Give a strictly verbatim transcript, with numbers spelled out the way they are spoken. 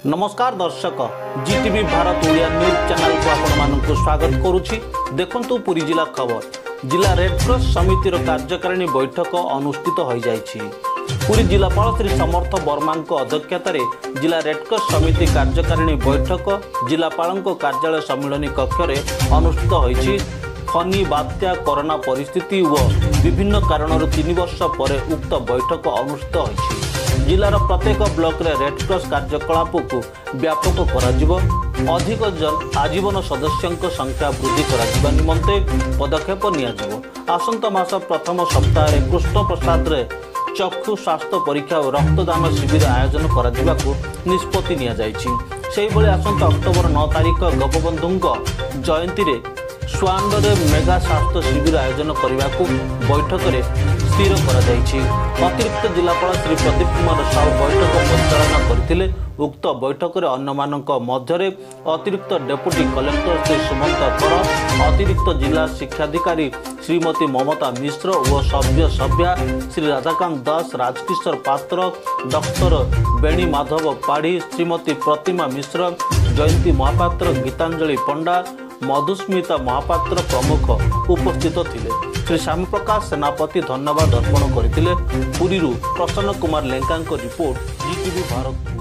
नमस्कार दर्शक GTV Bharat Odia news channel को आपण मानक स्वागत करुछि। देखंतु पुरी जिला खबर जिला रेडक्रॉस समितिर कार्यकारिणी बैठक अनुष्ठित हो जाइछि। पुरी जिलापाल श्री समर्थ वर्मा अध्यक्षतार जिला रेडक्रॉस समिति कार्यकारिणी बैठक जिलापाल कार्यालय सम्मिलनी कक्ष अनुष्ठित होइछि। फनी बात्या कोरोना परिस्थिति व विभिन्न कारणर तीन वर्ष पर उक्त बैठक अनुष्ठित होइछि। जिलार प्रत्येक ब्लॉक रे रेडक्रॉस कार्यकलाप को व्यापक कराजिबो, अधिक जन आजीवन सदस्यों संख्या वृद्धि करा निमंते पदक्षेप नियाजिबो। आसंता मास प्रथम सप्ताह कृष्ण प्रसाद रे चक्षु स्वास्थ्य परीक्षा और रक्तदान शिविर आयोजन करा निष्पत्ति निया जाइछि। सेहि भली आसंता अक्टोबर नौ तारिख गोपबंधु जयंती रे स्वांडरे मेगा स्वास्थ्य शिविर आयोजन करने को बैठक में स्थिर कर अतिरिक्त जिलापाल श्री प्रदीप कुमार साहू बैठक परिचालना करथिले। उक्त बैठक में अन्य मानक मध्य अतिरिक्त डेप्यूटी कलेक्टर श्री सुमंत कर, अतिरिक्त जिला शिक्षाधिकारी श्रीमती ममता मिश्र और सभ्य सभ्या श्री राधाकांत दास, राजकिशोर पात्र, डॉक्टर बेणी माधव पाढ़ी, श्रीमती प्रतिमा मिश्र, जयंती महापात्र, गीतांजलि पंडा, मधुस्मिता महापात्र प्रमुख उपस्थित थिले। श्री श्याम प्रकाश सेनापति धन्यवाद अर्पण करथिले। पुरीरू प्रसन्न कुमार लेंका रिपोर्ट जीटीवी भारत।